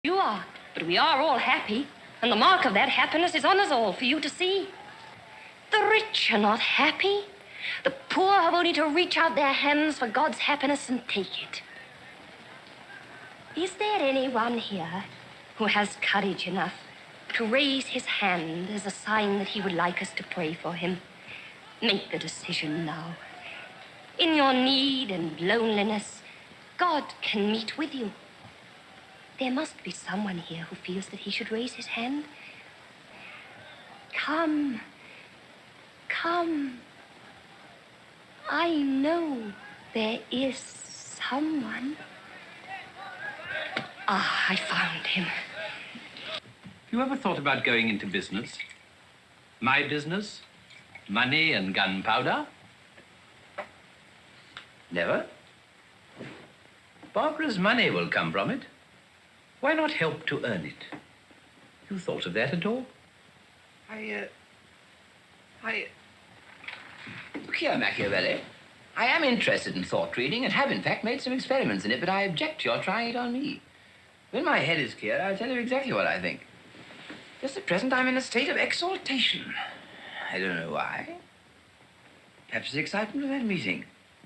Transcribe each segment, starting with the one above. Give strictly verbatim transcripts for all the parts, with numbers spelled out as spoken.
You are, but we are all happy, and the mark of that happiness is on us all for you to see. The rich are not happy. The poor have only to reach out their hands for God's happiness and take it. Is there anyone here who has courage enough to raise his hand as a sign that he would like us to pray for him? Make the decision now. In your need and loneliness, God can meet with you. There must be someone here who feels that he should raise his hand. Come. Come. I know there is someone. Ah, I found him. Have you ever thought about going into business? My business? Money and gunpowder? Never? Barbara's money will come from it. Why not help to earn it? You thought of that at all? I, uh... I... Look here, Machiavelli. I am interested in thought reading and have, in fact, made some experiments in it, but I object to your trying it on me. When my head is clear, I'll tell you exactly what I think. Just at present, I'm in a state of exaltation. I don't know why. Perhaps the excitement of that meeting.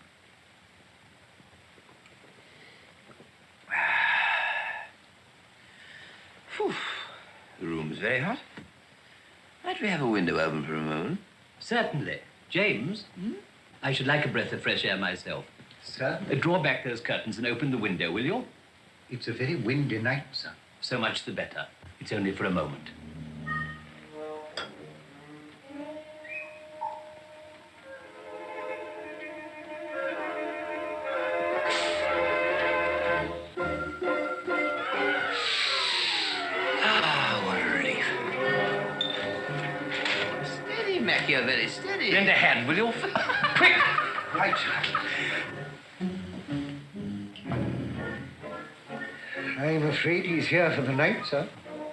Whew. The room's very hot. Might we have a window open for a moment? Certainly. James, hmm? I should like a breath of fresh air myself. Sir? Uh, draw back those curtains and open the window, will you? It's a very windy night, sir. So much the better. It's only for a moment. You're very steady. Lend a hand, will you? Quick! Right. I'm afraid he's here for the night, sir.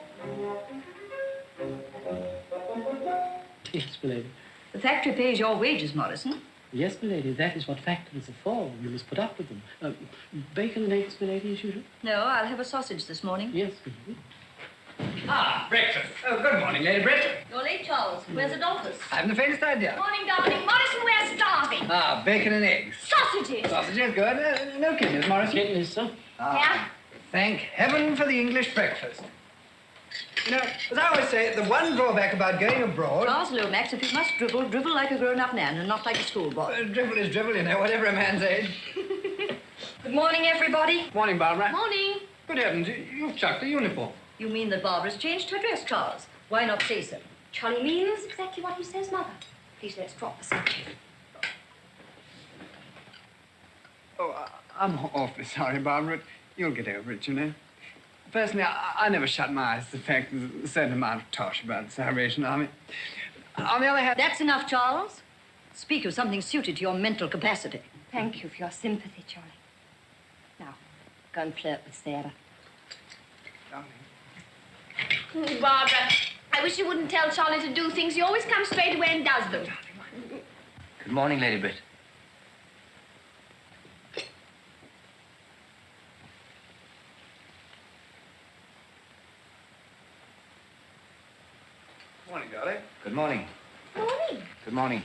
Yes, m'lady. The factory pays your wages, Morrison. Yes, m'lady. That is what factories are for. You must put up with them. Uh, bacon and eggs, m'lady, as usual? No, I'll have a sausage this morning. Yes, m'lady. Ah, breakfast. Oh, good morning, Lady Britt. You're late, Charles. Where's Adolphus? I haven't the faintest idea. Morning, darling. Morrison, we're starving. Ah, bacon and eggs. Sausages. Sausages, good. Uh, no kidneys, Morrison. Kidneys, sir. Ah, Yeah? Thank heaven for the English breakfast. You know, as I always say, the one drawback about going abroad... Charles Lomax, if you must dribble, dribble like a grown-up man and not like a schoolboy. Uh, dribble is dribble, you know, whatever a man's age. Good morning, everybody. Morning, Barbara. Morning. Good heavens, you- you've chucked the uniform. You mean that Barbara's changed her dress, Charles? Why not say so? Charlie means exactly what he says, Mother. Please, let's drop the subject. Oh, I- I'm awfully sorry, Barbara. You'll get over it, you know. Personally, I, I never shut my eyes to the fact there's a certain amount of tosh about the Salvation Army. On the other hand... That's enough, Charles. Speak of something suited to your mental capacity. Thank you for your sympathy, Charlie. Now, go and flirt with Sarah. Darling. Oh, Barbara, I wish you wouldn't tell Charlie to do things. He always comes straight away and does them. Good morning, Lady Britt. Morning, darling. Good morning. Morning. Good morning.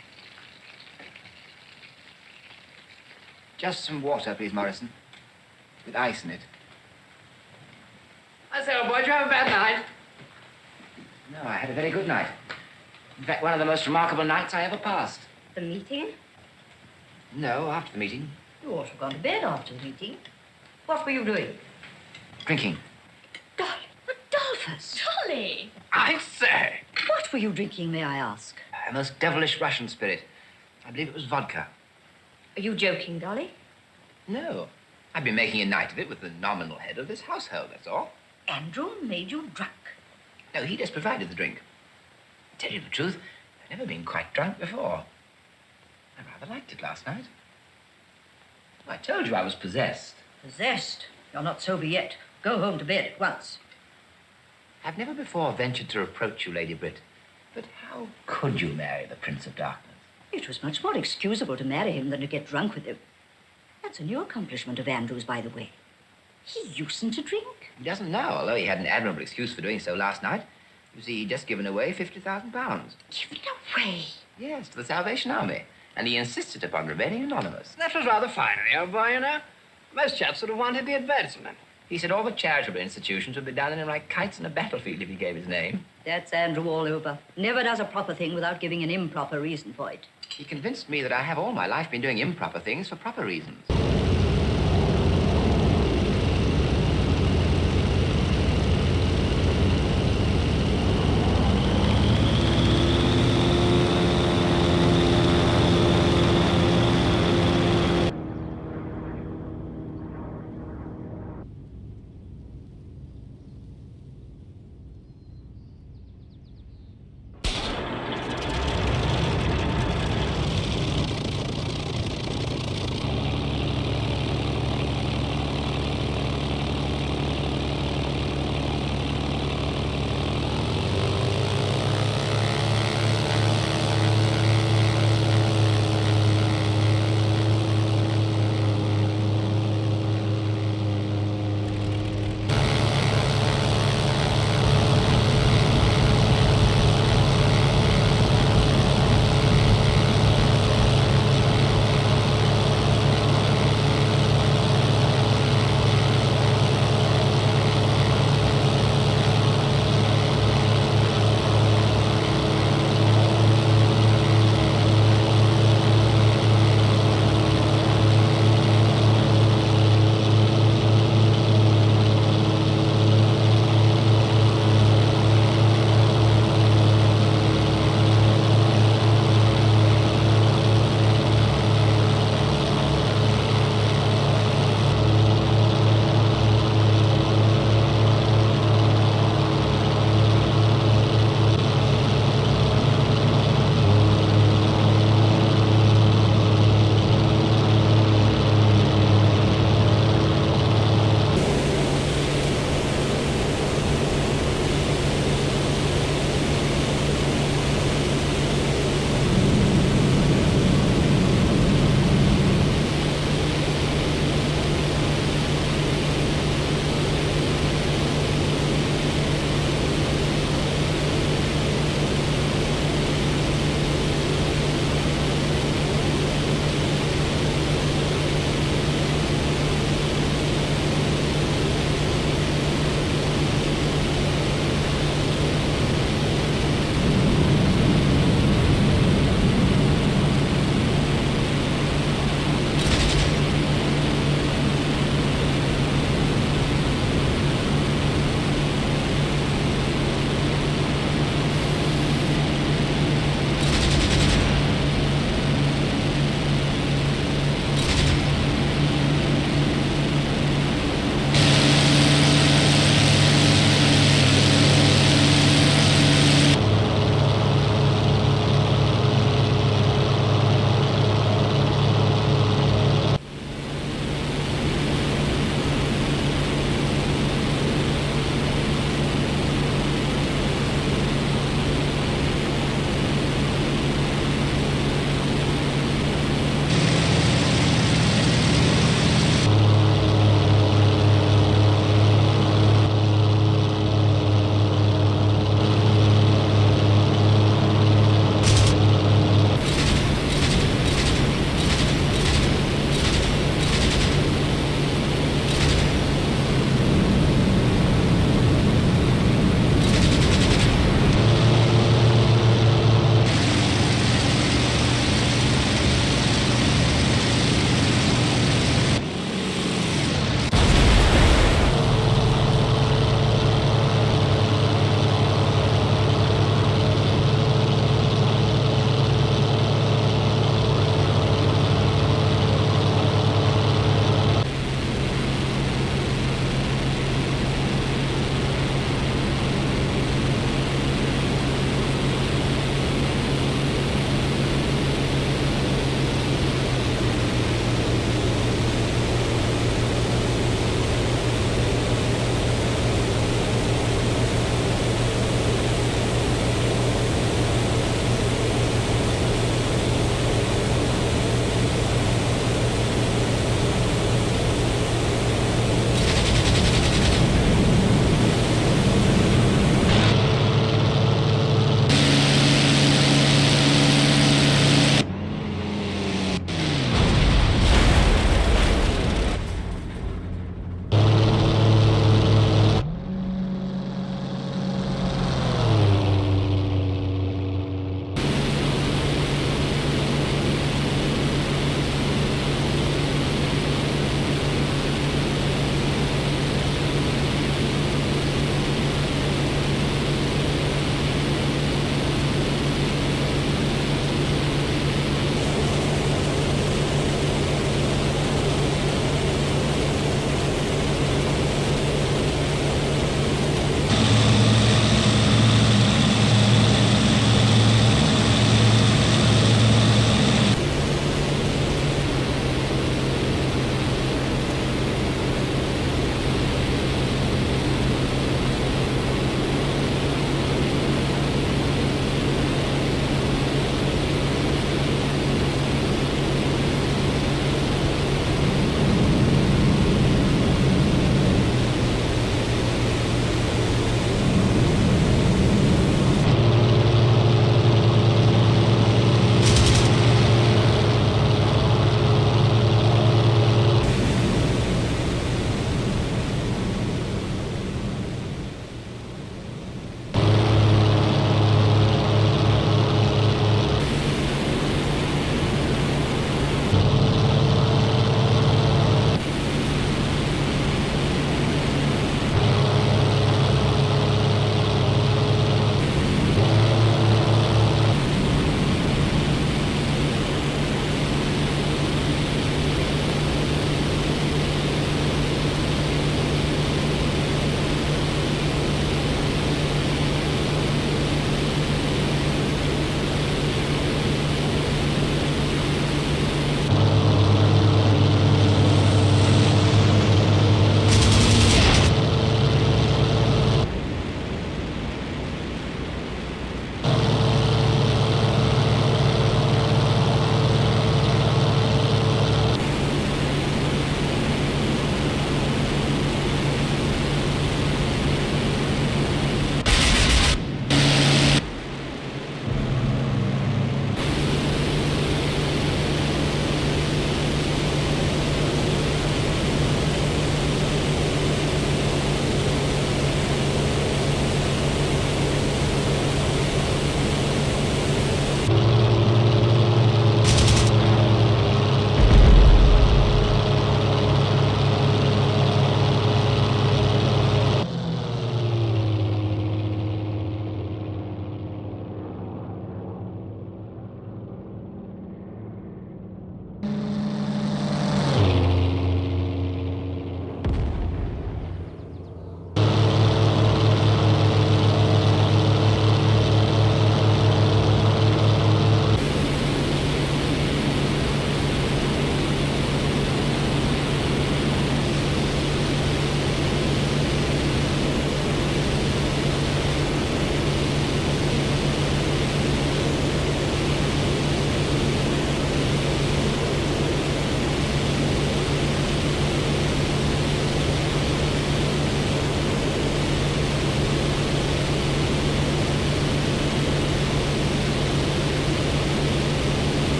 Just some water, please, Morrison. With ice in it. I say, old boy, did you have a bad night? No, I had a very good night. In fact, one of the most remarkable nights I ever passed. The meeting? No, after the meeting. You ought to have gone to bed after the meeting. What were you doing? Drinking. Dolly. Adolphus. Charlie! I say! What were you drinking, may I ask? A most devilish Russian spirit. I believe it was vodka. Are you joking, Dolly? No. I've been making a night of it with the nominal head of this household, that's all. Andrew made you drunk. No, he just provided the drink. To tell you the truth, I've never been quite drunk before. I rather liked it last night. I told you I was possessed. Possessed. You're not sober yet. Go home to bed at once. I've never before ventured to reproach you, Lady Britt, but how could you marry the Prince of Darkness? It was much more excusable to marry him than to get drunk with him. That's a new accomplishment of Andrew's, by the way. He usedn't to drink. He doesn't now, although he had an admirable excuse for doing so last night. You see, he'd just given away fifty thousand pounds. Given away? Yes, to the Salvation Army. And he insisted upon remaining anonymous. That was rather fine of the old boy, you know. Most chaps would have wanted the advertisement. He said all the charitable institutions would be down on him like kites on a battlefield if he gave his name. That's Andrew all over. Never does a proper thing without giving an improper reason for it. He convinced me that I have all my life been doing improper things for proper reasons.